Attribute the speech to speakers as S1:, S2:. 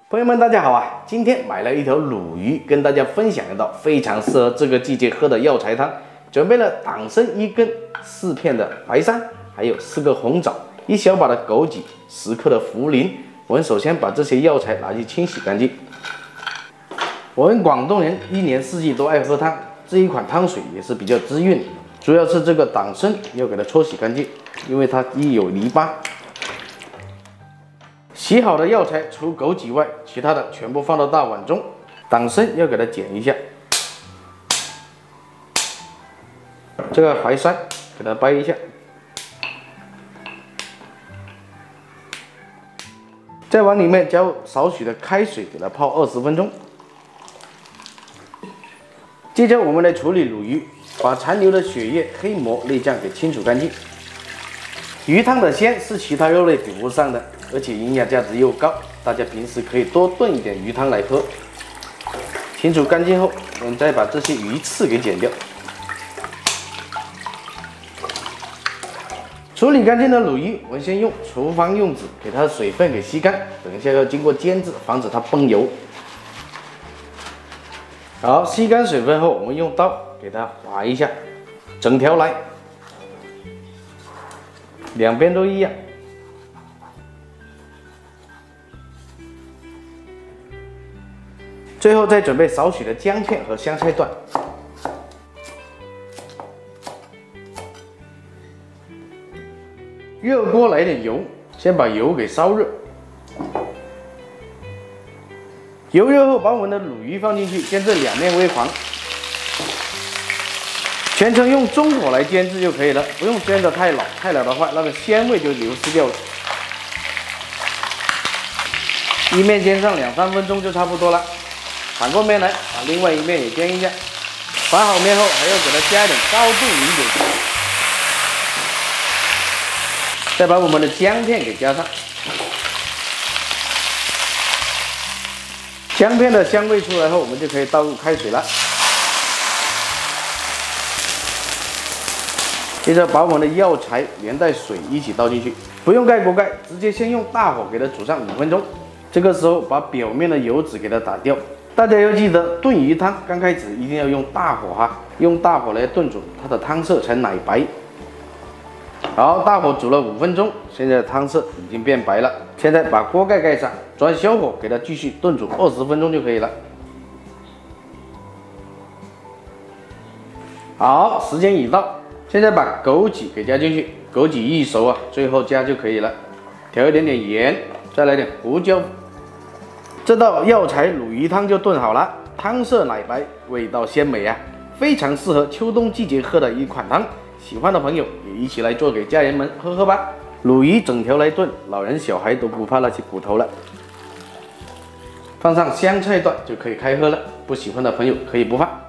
S1: 朋友们，大家好啊！今天买了一条鲈鱼，跟大家分享一道非常适合这个季节喝的药材汤。准备了党参1根、4片的淮山，还有4个红枣、1小把的枸杞、10克的茯苓。我们首先把这些药材拿去清洗干净。我们广东人一年四季都爱喝汤，这一款汤水也是比较滋润，主要是这个党参要给它搓洗干净，因为它易有泥巴。洗好的药材除枸杞外，其他的全部放到大碗中。党参要给它剪一下，这个淮山给它掰一下，再往里面加入少许的开水，给它泡20分钟。接着我们来处理鲈鱼，把残留的血液、黑膜、内脏给清除干净。鱼汤的鲜是其他肉类比不上的，而且营养价值又高，大家平时可以多炖一点鱼汤来喝。清除干净后，我们再把这些鱼刺给剪掉。处理干净的鲈鱼，我们先用厨房用纸给它的水分给吸干，等一下要经过煎制，防止它崩油。好，吸干水分后，我们用刀给它划一下，整条来，两边都一样。最后再准备少许的姜片和香菜段。热锅来点油，先把油给烧热。油热后，把我们的鲈鱼放进去，煎至两面微黄。全程用中火来煎制就可以了，不用煎得太老，太老的话那个鲜味就流失掉了。一面煎上2-3分钟就差不多了。反过面来，把另外一面也煎一下。翻好面后，还要给它加一点高度米酒，再把我们的姜片给加上。姜片的香味出来后，我们就可以倒入开水了。接着把我们的药材连带水一起倒进去，不用盖锅盖，直接先用大火给它煮上5分钟。这个时候把表面的油脂给它打掉。大家要记得，炖鱼汤刚开始一定要用大火哈，用大火来炖煮，它的汤色才奶白。好，大火煮了5分钟，现在汤色已经变白了。现在把锅盖盖上，转小火给它继续炖煮20分钟就可以了。好，时间已到，现在把枸杞给加进去，枸杞一熟啊，最后加就可以了。调一点点盐，再来点胡椒。这道药材鲈鱼汤就炖好了，汤色奶白，味道鲜美啊，非常适合秋冬季节喝的一款汤。喜欢的朋友也一起来做给家人们喝喝吧。鲈鱼整条来炖，老人小孩都不怕那些骨头了。放上香菜段就可以开喝了，不喜欢的朋友可以不放。